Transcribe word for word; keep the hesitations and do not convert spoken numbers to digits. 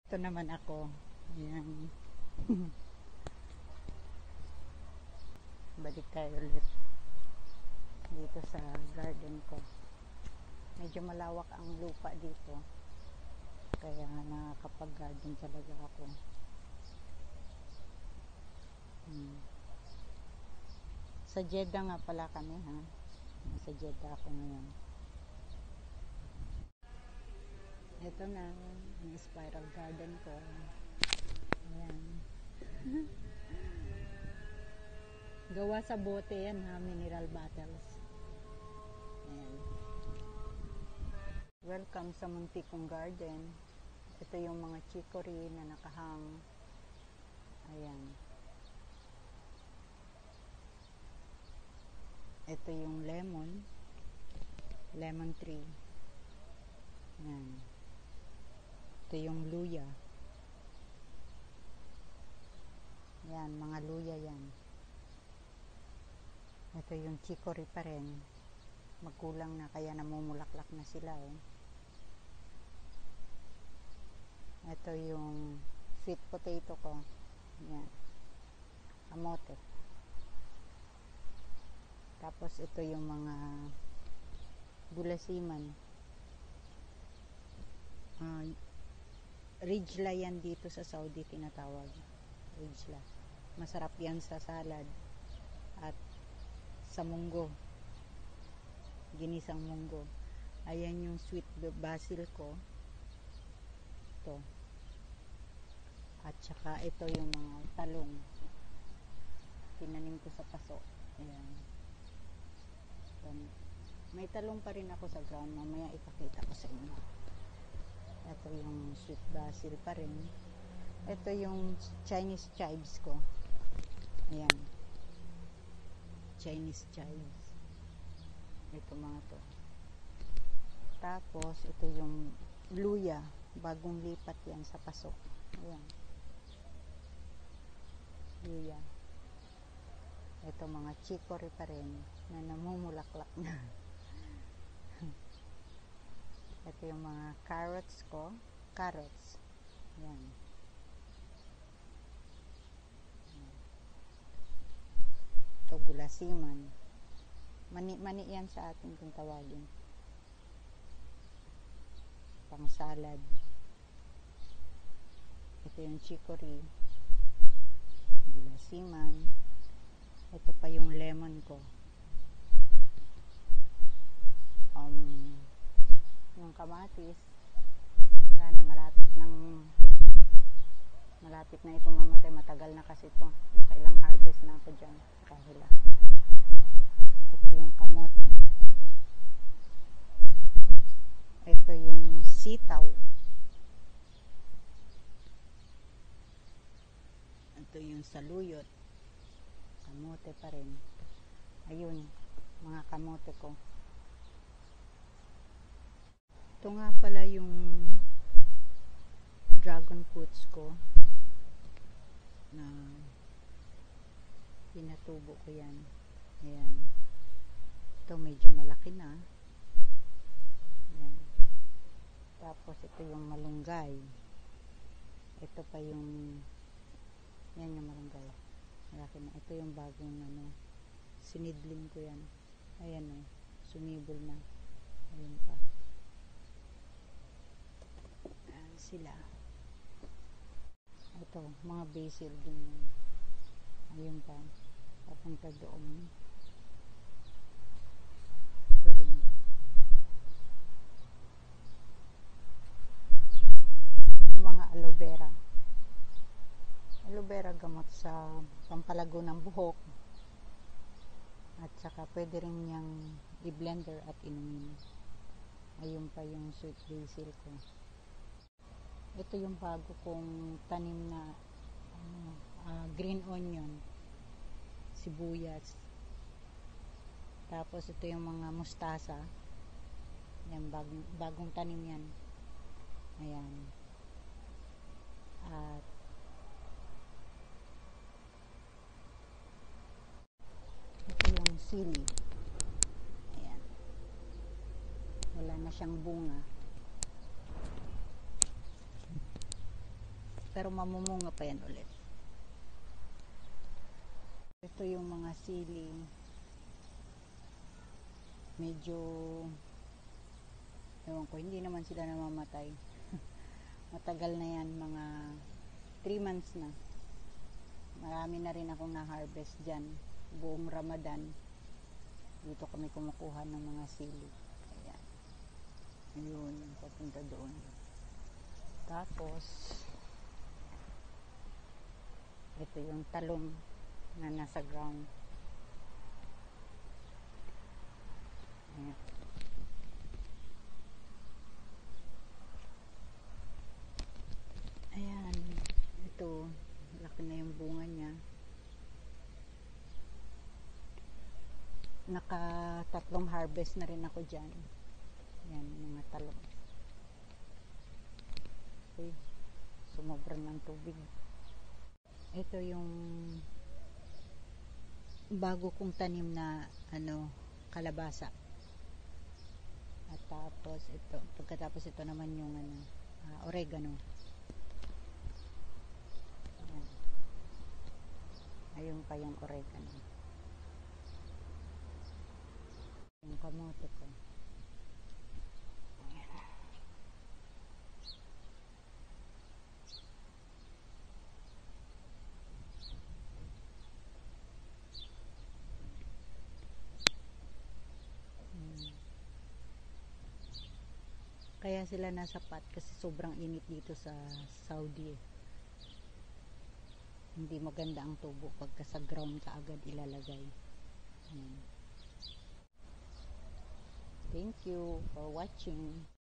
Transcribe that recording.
Ito naman ako. Ayan. Balik tayo ulit dito sa garden ko. Medyo malawak ang lupa dito, kaya nakakapag-garden talaga ako. Hmm. Sa Jeddah nga pala kami, ha. Sa Jeddah ako ngayon. Ito na ang spiral garden ko. Ayan. Gawa sa bote yan, ha, mineral bottles. Ayan. Welcome sa muntikong garden. Ito yung mga chicory na nakahang. Ayan. Ito yung lemon. Lemon tree. Ayan. Ito yung luya. Ayan, mga luya yan. Ito yung chicory pa rin. Magkulang na, kaya namumulaklak na sila, eh. Ito yung sweet potato ko. Ayan. Kamote. Tapos ito yung mga gulasiman. Uh, Rijla yan dito sa Saudi tinatawag. Rijla. Masarap yan sa salad. At sa munggo. Ginisang munggo. Ayan yung sweet basil ko. Ito. At saka ito yung mga talong. Tinanim ko sa paso. Ayan. May talong pa rin ako sa ground. Mamaya ipakita ko sa inyo. Ito yung sweet basil pa rin. Ito yung Chinese chives ko. Ayan. Chinese chives. Ito mga to. Tapos ito yung luya. Bagong lipat yan sa paso. Ayan. Luya. Ito mga chicory pa rin na namumulaklak na. Ito yung mga carrots ko. Carrots. Ayan. Ito gulasiman. Mani-mani yan sa atin kung tawagin. Pang salad. Ito yung chicory. Gulasiman. Ito pa yung lemon ko. Um, yung kamatis. Wala na, malapit ng malapit na itong mamatay. Matagal na kasi ito. Kailang harvest na ako dyan. Kahila. Ito yung kamote. Ito yung sitaw. Ito yung saluyot. Kamote pa rin. Ayun, mga kamote ko. Ito nga pala yung dragon fruits ko na pinatubo ko yan. Ayan. Ito medyo malaki na. Ayan. Tapos ito yung malunggay. Ito pa yung yan yung malunggay. Malaki na. Ito yung bagong ano, sinidling ko yan. Ayan o. Sumibol na. Ayun pa. Ayan sila. Ito, mga basil din. Ayun pa. Papunta doon. Ito rin. Mga aloe vera. Aloe vera gamot sa pampalago ng buhok. At saka pwede rin niyang i-blender at inumin. Ayun pa yung sweet basil ko. Ito yung bago kong tanim na ano, uh, green onion, sibuyas. Tapos ito yung mga mustasa. Yan, bagong, bagong tanim yan. Ayan. At ito yung sili. Ayan. Wala na siyang bunga. pero mamumunga pa yan ulit. Ito yung mga sili, medyo ewan ko, hindi naman sila namamatay. Matagal na yan, mga three months na. Marami na rin akong na-harvest dyan. Buong Ramadan, dito kami kumukuha ng mga sili. Ayan. Ayun, papunta doon. Tapos, ito yung talong na nasa ground. Ayan. Ayan. Ito, laki na yung bunga niya. Nakatatlong harvest na rin ako dyan. Ayan, mga talong. Okay. Sumobra ng tubig. Ito yung bago kong tanim na ano, kalabasa. At tapos ito, pagkatapos ito naman yung ano, uh, oregano. Ayan. Ayun pa yung oregano. Yung kamote ko. Ayan. Hmm. Kaya sila nasa pot kasi sobrang init dito sa Saudi eh. Hindi maganda ang tubo pagka sa ground ka agad ilalagay. Ayan. Thank you for watching.